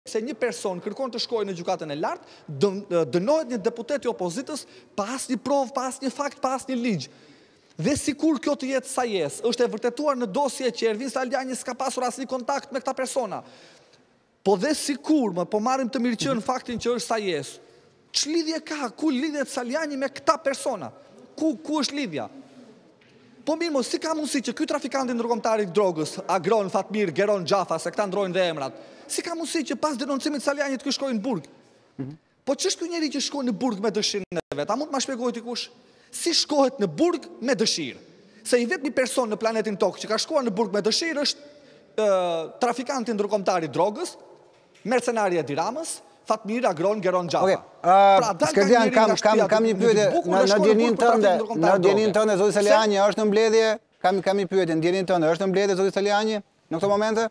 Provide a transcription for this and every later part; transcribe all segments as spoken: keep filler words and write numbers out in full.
Se një person kërkon të shkojë në gjykatën e lartë, dënohet një deputet i opozitës pa asnjë provë, pa asnjë fakt, pa asnjë ligj. Dhe sikur kjo të jetë sajes, është e vërtetuar në dosje që Ervin Saliani s'ka pasur asnjë kontakt me këta persona. Po dhe sikur, më po marrim të mirëqen faktin që është sajes, ç'lidhje ka, ku lidhet Saliani me këta persona? Ku ku është lidhja? Po mirë, mos si ka mundësi që ky trafikanti ndërkombëtar i drogës, Agron Fatmir Geron Xhafa, se këta ndrojnë dhe emrat, si ka mundësi që pas denoncimit Salianit ky shkojnë në burg? Po ç'është ky njeri që shkon në burg me dëshirën e vet? A mund të ma shpjegojë dikush? Si shkohet në burg me dëshirë? Se i vetmi person në planetin Tokë që ka shkuar në burg me dëshirë është trafikanti ndërkombëtar i drogës, mercenari i Ramës, Fatmir Agron Geron Xhafa. Skërdian, kam një pyetje në djenin tënde, në djenin tënde zoti Saliani është në mbledhje, kam kam një pyetje, në djenin tënde është në mbledhje zoti Saliani në këto momente?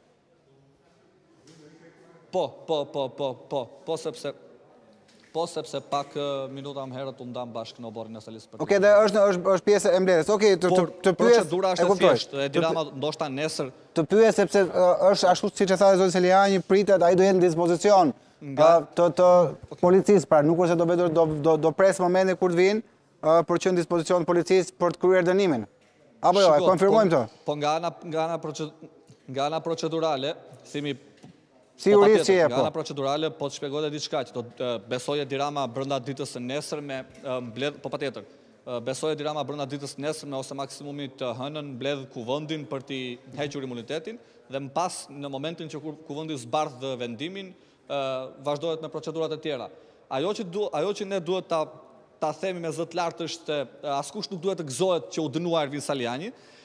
Po, po, po, po, po, po sepse po sepse pak minuta më herët u ndam bashkë në oborrin e salis për. Okej, dhe është është është pjesë e mbledhjes. Okej, të të pyes. Procedura është e thjeshtë, e Dirama ndoshta nesër. Të pyes sepse është ashtu siç e tha zoti Saliani, pritet ai do jetë në dispozicion të të policisë, pra nuk është se do vetë do do pres momentin kur të vinë për të qenë në dispozicion të policisë për të kryer dënimin. Apo jo, e konfirmojmë këtë? Po nga ana nga ana nga ana procedurale, themi sigurisht që nga ana procedurale po të shpjegoj edhe diçka që do besojë Dirama brenda ditës së nesërme mbledh, po patjetër. Besojë Dirama brenda ditës së nesërme ose maksimumi të hënën mbledh kuvendin për të hequr imunitetin dhe më pas në momentin që kuvendi zbardh vendimin vazhdohet me procedurat e tjera. Ajo që du, ajo që ne duhet ta ta themi me zë të lartë është se askush nuk duhet të gëzohet që u dënua Ervin Saliani,